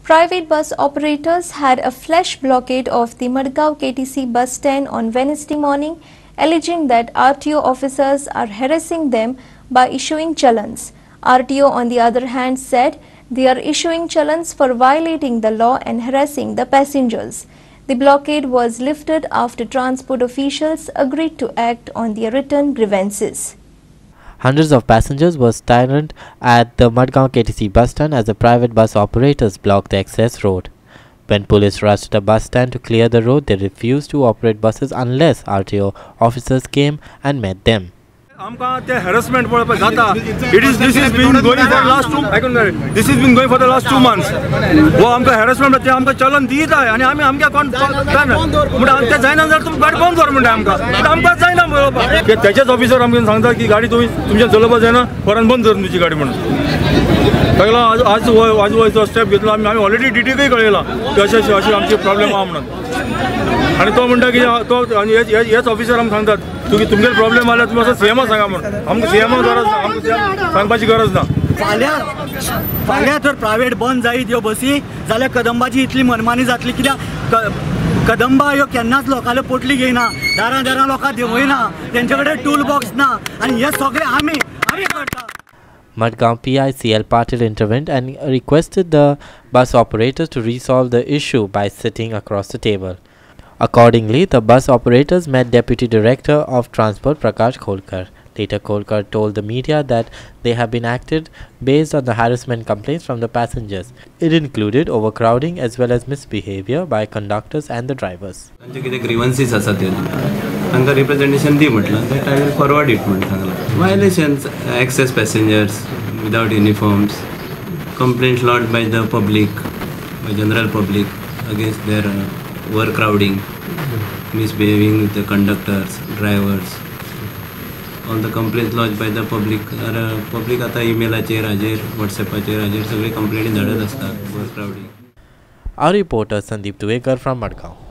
Private bus operators had a flash blockade of the Madgao KTC bus stand on Wednesday morning, alleging that RTO officers are harassing them by issuing challans. RTO, on the other hand, said they are issuing challans for violating the law and harassing the passengers. The blockade was lifted after transport officials agreed to act on their written grievances. Hundreds of passengers were stranded at the Madgao KTC bus stand as the private bus operators blocked the access road. When police rushed the bus stand to clear the road, they refused to operate buses unless RTO officers came and met them. Harassment this has been going for the last 2 this has been going for the last 2 months. वो हमका harassment ते हमका चलन दिए था आणि आम्ही हमका कोण काय म्हणजे आमच्या जायना जर तुम्ही गाडी बंद कर म्हणजे हमका जायना बरोबर की त्याच्याच ऑफिसर आमकां सांगता की गाडी तुम्ही तुमच्या चलपा जायना परत बंद कर तुमची गाडी म्हणून पहिला आज स्टेप घेतला आम्ही ऑलरेडी डीटीके कळयला की अशी आमची प्रॉब्लेम आहा म्हणून आणि तो म्हणटा की तो हेच ऑफिसर आमकां सांगतात तुम्ही तुमचे प्रॉब्लेम आला तुम्ही असं सीएमआक सांगा म्हणून आमकां सीएमआक गरज ना आमकां सांगपाची गरज ना फाल्यां तर प्रायवेट बंद जायत ह्यो बसी जाल्यार कदंबाची इतली मनमानी जातली कित्याक कदंबा ह्यो केन्नाच लोकांले पोटली घेयना दारां लोकां देंवयना तेंचे कडेन टूल बॉक्स ना आनी हे सगळे आमी करता. Madgao PICL Patil intervened and requested the bus operators to resolve the issue by sitting across the table. Accordingly, the bus operators met Deputy Director of Transport Prakash Kholkar. Later, Kholkar told the media that they have been acted based on the harassment complaints from the passengers. It included overcrowding as well as misbehavior by conductors and the drivers. Grievances asat representation di म्हटलं that I will forward it म्हणून Sangla. Violations, excess passengers without uniforms, complaints lodged by the public, by general public against their overcrowding, misbehaving with the conductors, drivers. All the complaints lodged by the public आता emailचेर हाजेर WhatsAppचेर हाजेर सगळे complaint धाडत असतात overcrowding. Our reporter Sandeep Duekar from Madgao.